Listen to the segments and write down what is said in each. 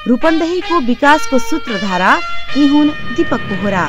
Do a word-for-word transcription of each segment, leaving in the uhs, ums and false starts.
रूपन्देहीको विकासको सूत्रधारा यी हुन् दीपक बोहरा।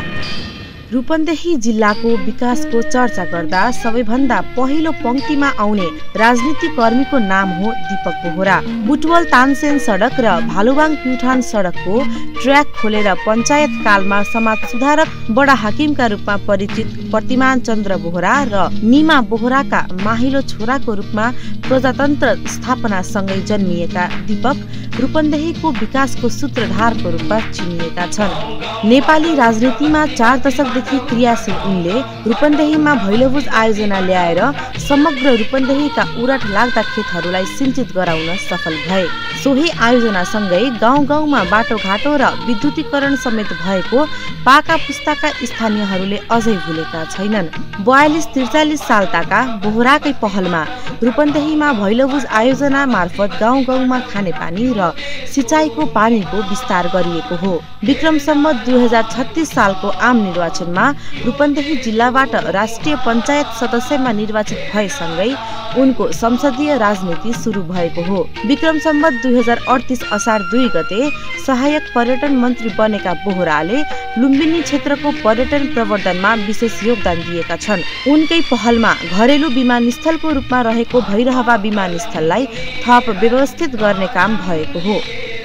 रूपन्देही जिल्लाको विकासको चर्चा गर्दा सबैभन्दा पहिलो पंक्तिमा आउने राजनीतिक कर्मीको नाम हो दीपक बोहरा। बुटवल तानसेन सडक र भालुवाङ प्युठान सडकको ट्र्याक खोलेर पञ्चायत कालमा समाज सुधारक बडा हाकिमका रूपमा परिचित प्रतिमान चन्द्र बोहरा र निमा बोहराका माहिलो छोराको रूपमा प्रजातन्त्र स्थापनासँगै जन्मिएका दीपक रूपन्देहीको विकासको सूत्रधारको रूपमा चिनिएका छन्। नेपाली राजनीतिमा चार दशकदेखि क्रियाशील उनले रूपन्देहीमा भैलोभोज आयोजना ल्याएर समग्र रूपन्देहीका उराट लाग्दा खेतहरूलाई सिंचित गराउन सफल भए। सोही आयोजनासँगै गाउँ गाउँमा बाटोघाटो र विद्युतीकरण समेत भएको पाका पुस्ताका स्थानीयहरूले अझै भुलेका छैनन्। बयालिस त्रिचालिस सालताका बोहराकै पहलमा रूपन्देहीमा भैलोभोज आयोजना मार्फत गाउँ गाउँमा खानेपानी र सिंचाइको पानीको विस्तार गरिएको हो। विक्रम सम्वत दुई हजार छत्तीस सालको आम निर्वाचनमा रूपन्देही जिल्लाबाट राष्ट्रिय पञ्चायत सदस्यमा निर्वाचित भएसँगै उनको संसदीय राजनीति सुरु भएको हो। विक्रम सम्वत दुई हजार अडतिस असार दुई गते सहायक पर्यटन मन्त्री बनेका बोहराले लुम्बिनी क्षेत्रको पर्यटन प्रवर्धनमा विशेष योगदान दिएका छन्। उनकै पहलमा घरेलु विमानस्थलको रूपमा रहेको भैरहवा विमानस्थललाई थप व्यवस्थित गर्ने काम भएको हो।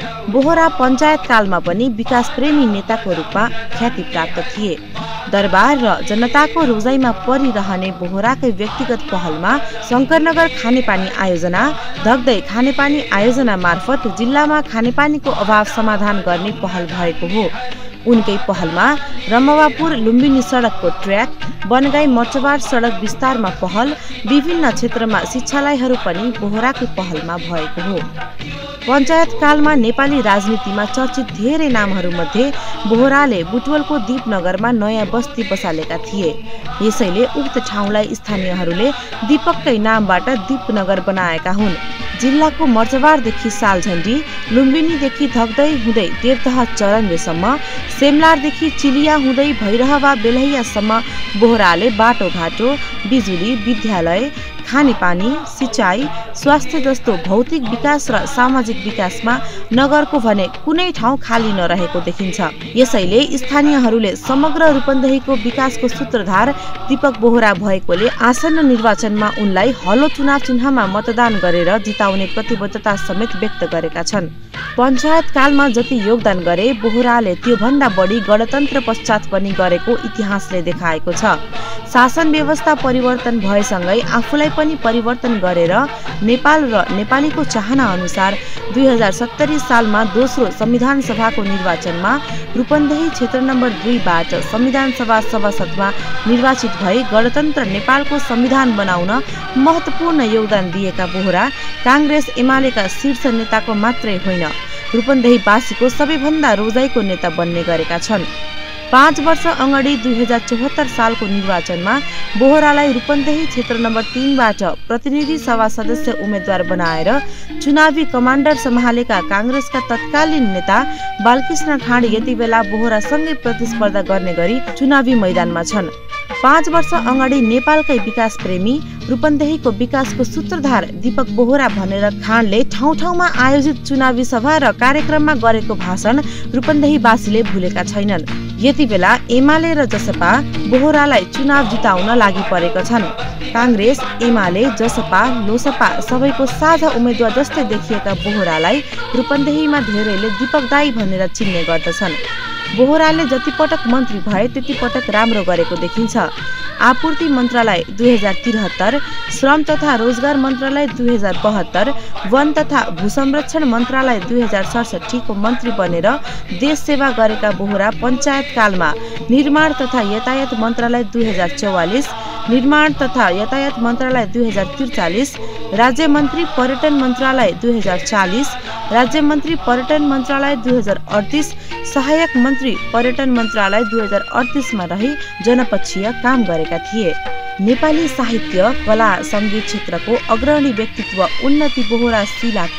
बोहरा पञ्चायत कालमा पनि विकास प्रेमी नेताको रूपमा ख्याति प्राप्त थिए। दरबार र जनताको रोजाइमा परिरहने बोहराकै व्यक्तिगत पहलमा शंकरनगर खानेपानी आयोजना, धग्दै खानेपानी आयोजना मार्फत जिल्लामा खानेपानीको अभाव समाधान गर्ने पहल भएको हो। उनकै पहलमा रमवापुर लुम्बिनी सडकको ट्र्याक, बनगाई मचवार सडक विस्तारमा पहल, विभिन्न क्षेत्रमा शिक्षालयहरू पनि बोहराकै पहलमा भएको हो। पञ्चायत कालमा नेपाली राजनीतिमा चर्चित धेरै नामहरूमध्ये बोहराले बुटवलको दीपनगरमा नयाँ बस्ती बसालेका थिए। यसैले उक्त ठाउँलाई स्थानीयहरूले दीपककै नामबाट दीपनगर बनाएका हुन्। जिल्लाको मर्चवारदेखि सालझण्डी, लुम्बिनीदेखि धग्दै हुँदै देवदह चरङ्गेसम्म, सेमलारदेखि चिलिया हुँदै भैरहवा बेलैयासम्म बोहराले बाटोघाटो, बिजुली, विद्यालय, खानेपानी, सिंचाई, स्वास्थ्य जस्तो भौतिक विकास र सामाजिक विकासमा नगरको भने कुनै ठाउँ खाली नरहेको देखिन्छ। यसैले स्थानीयहरूले समग्र रूपन्देहीको विकासको सूत्रधार दीपक बोहरा भएकोले आसन्न निर्वाचनमा उनलाई हलो चुनाव चिन्हमा मतदान गरेर जिताउने प्रतिबद्धता समेत व्यक्त गरेका छन्। पञ्चायत कालमा जति योगदान गरे बोहराले त्योभन्दा बढी गणतन्त्र पश्चात पनि गरेको इतिहासले देखाएको छ। शासन व्यवस्था परिवर्तन भएसँगै आफूलाई पनि परिवर्तन गरेर नेपाल र नेपालीको चाहना अनुसार दुई हजार सत्तरी सालमा दोस्रो संविधान सभाको निर्वाचनमा रूपन्देही क्षेत्र नम्बर दुईबाट संविधान सभा सभासदमा निर्वाचित भई गणतन्त्र नेपालको संविधान बनाउन महत्त्वपूर्ण योगदान दिएका बोहरा काङ्ग्रेस एमालेका शीर्ष नेताको मात्रै होइन, रूपन्देहीवासीको सबैभन्दा रोजाइको नेता बन्ने गरेका छन्। पाँच वर्ष अगाडि दुई हजार चौहत्तर सालको निर्वाचनमा बोहरालाई रूपन्देही क्षेत्र नम्बर तीनबाट प्रतिनिधि सभा सदस्य उम्मेद्वार बनाएर चुनावी कमान्डर सम्हालेका काङ्ग्रेसका तत्कालीन नेता बालकृष्ण खाँड यति बेला बोहरासँगै प्रतिस्पर्धा गर्ने गरी चुनावी मैदानमा छन्। पाँच वर्ष अगाडि नेपालकै विकास प्रेमी, रूपन्देहीको विकासको सूत्रधार दीपक बोहरा भनेर खाँडले ठाउँ ठाउँमा आयोजित चुनावी सभा र कार्यक्रममा गरेको भाषण रूपन्देहीवासीले भुलेका छैनन्। यति बेला एमाले र जसपा बोहरालाई चुनाव जिताउन लागि परेका छन्। काङ्ग्रेस, एमाले, जसपा, लोसपा सबैको साझा उम्मेद्वार जस्तै देखिएका बोहरालाई रूपन्देहीमा धेरैले दीपक दाई भनेर चिन्ने गर्दछन्। बोहराले जति पटक मन्त्री भए त्यति पटक राम्रो गरेको देखिन्छ। आपूर्ति मन्त्रालय दुई हजार त्रिहत्तर, श्रम तथा रोजगार मन्त्रालय दुई हजार बहत्तर, वन तथा भूसंरक्षण मन्त्रालय दुई हजार सडसठी को मन्त्री बनेर देश सेवा गरेका बोहरा पञ्चायत कालमा निर्माण तथा यातायात मन्त्रालय दुई हजार चौवालिस, निर्माण तथा यातायात मन्त्रालय दुई हजार त्रिचालिस, राज्य मन्त्री पर्यटन मन्त्रालय दुई हजार चालिस, राज्य मन्त्री पर्यटन मन्त्रालय दुई हजार अडतिस, सहायक मन्त्री पर्यटन मन्त्रालय दुई हजार अडतिसमा रही जनपक्षीय काम गरेका थिए। नेपाली साहित्य, कला, सङ्गीत क्षेत्रको अग्रणी व्यक्तित्व उन्नति बोहरा शिलाको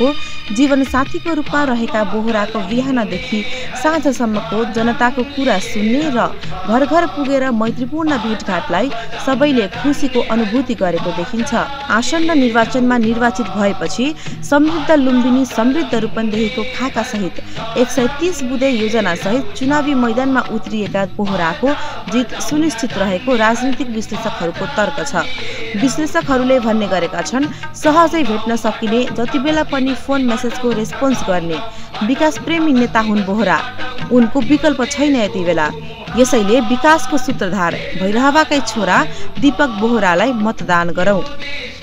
जीवनसाथीको रूपमा रहेका बोहराको बिहानदेखि साँझसम्मको जनताको कुरा सुन्ने र घर घर पुगेर मैत्रीपूर्ण भेटघाटलाई सबैले खुसीको अनुभूति गरेको देखिन्छ। आसन्न निर्वाचनमा निर्वाचित भएपछि समृद्ध लुम्बिनी समृद्ध रूपन्देहीको खाका सहित एक सय तीस बुँदे योजना सहित चुनावी मैदानमा उत्रिएका बोहराको जित सुनिश्चित रहेको राजनीतिक विश्लेषकहरूको तर्क छ। विश्लेषकहरूले भन्ने गरेका छन्, सहजै भेट्न सकिने, जति बेला पनि फोन मेसेजको रेस्पोन्स गर्ने विकास प्रेमी नेता हुन् बोहरा। उनको विकल्प छैन यति बेला। यसैले विकासको सूत्रधार भैरहवाकै छोरा दीपक बोहरालाई मतदान गरौं।